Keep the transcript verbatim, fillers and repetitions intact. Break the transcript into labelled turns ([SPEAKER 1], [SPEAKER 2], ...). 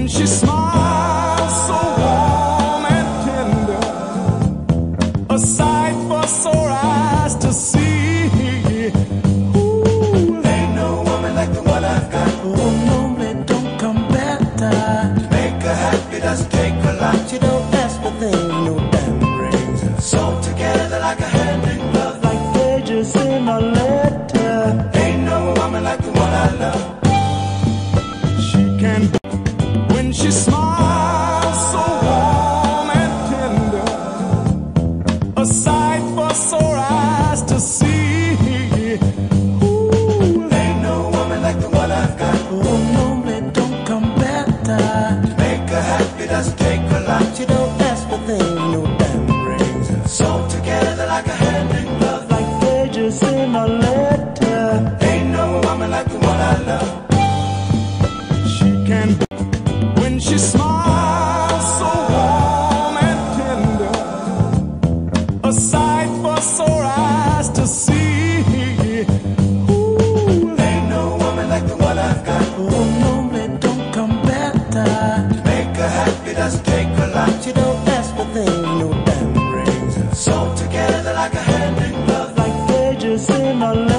[SPEAKER 1] When she smiles so warm and tender, a sight for sore eyes to see. Ooh,
[SPEAKER 2] ain't no woman like the one I've got.
[SPEAKER 3] Oh no, it don't come better.
[SPEAKER 2] Make her happy doesn't take a lot.
[SPEAKER 3] She don't ask for things, no damn brings her
[SPEAKER 2] Sew together like a hand in glove,
[SPEAKER 3] like pages in a letter.
[SPEAKER 2] ain't no woman like the one I love.
[SPEAKER 1] she can. When she smiles so warm and tender, a sight for sore eyes to see. Ooh,
[SPEAKER 2] Ain't no woman like the one I've got.
[SPEAKER 3] Oh no, it don't come better.
[SPEAKER 2] Make her happy doesn't take a lot.
[SPEAKER 3] She don't ask for things, no damn brings her
[SPEAKER 2] Sew together like a hand in glove,
[SPEAKER 3] like pages in a letter.
[SPEAKER 2] ain't no woman like the one I love.
[SPEAKER 1] she can. When she smiles so warm and tender, a sight for sore eyes to see. Ooh,
[SPEAKER 2] Ain't no woman like the one I've got.
[SPEAKER 3] Oh no, it don't come better.
[SPEAKER 2] Make her happy doesn't take a lot.
[SPEAKER 3] She don't ask for things, no damn brings her
[SPEAKER 2] Sew together like a hand in glove,
[SPEAKER 3] like pages in a letter.